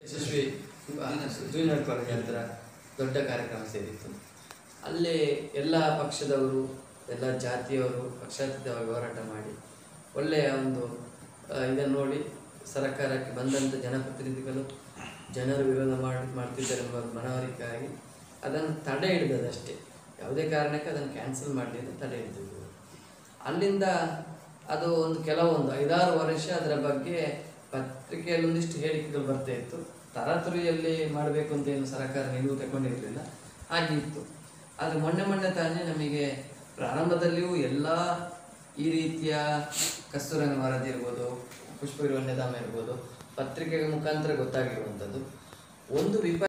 ಯಶಸ್ವಿ junior college ಹತ್ರ ದೊಡ್ಡ ಕಾರ್ಯಕ್ರಮ ಸೇರಿತ್ತು. ಅಲ್ಲಿ ಎಲ್ಲ ಪಕ್ಷದವರು, ಎಲ್ಲ ಜಾತಿಯವರು ಪಕ್ಷಾತೀತವಾಗಿ ಹೋರಾಟ ಮಾಡಿ ಒಳ್ಳೆಯ ಒಂದು ಇದನ್ನು ನೋಡಿ ಸರ್ಕಾರಕ್ಕೆ ಬಂದಂಥ ಜನಪ್ರತಿನಿಧಿಗಳು ಜನರು ವಿರೋಧ ಮಾಡ್ತಿದ್ದಾರೆಂಬ ಮನವರಿಕೆಯಾಗಿ ಅದನ್ನು ತಡೆ ಹಿಡಿದದಷ್ಟೇ. ಯಾವುದೇ ಕಾರಣಕ್ಕೆ ಅದನ್ನು ಕ್ಯಾನ್ಸಲ್ ಮಾಡಲಿ ಅಂತ ತಡೆ ಹಿಡಿದಿದ್ದು. ಅಲ್ಲಿಂದ ಅದು ಕೆಲವೊಂದು 5-6 ವರ್ಷ ಅದರ ಬಗ್ಗೆ ಪತ್ರಿಕೆಯಲ್ಲಿ ಒಂದಿಷ್ಟು ಹೇಳಿಕೆಗಳು ಬರ್ತಾ ಇತ್ತು. ತರಾತುರಿಯಲ್ಲಿ ಮಾಡಬೇಕು ಅಂತ ಏನು ಸರ್ಕಾರ ನಿಲುವು ತಗೊಂಡಿರಲಿಲ್ಲ, ಹಾಗೆ ಇತ್ತು. ಆದರೆ ಮೊನ್ನೆ ತಾನೇ ನಮಗೆ ಪ್ರಾರಂಭದಲ್ಲಿಯೂ ಎಲ್ಲ ಈ ರೀತಿಯ ಕಸ್ತೂರಂಗ ವರದಿ ಇರ್ಬೋದು, ಪುಷ್ಪಗಿರಿ ವನ್ಯಧಾಮ ಇರ್ಬೋದು, ಪತ್ರಿಕೆಗಳ ಮುಖಾಂತರ ಗೊತ್ತಾಗಿರುವಂಥದ್ದು. ಒಂದು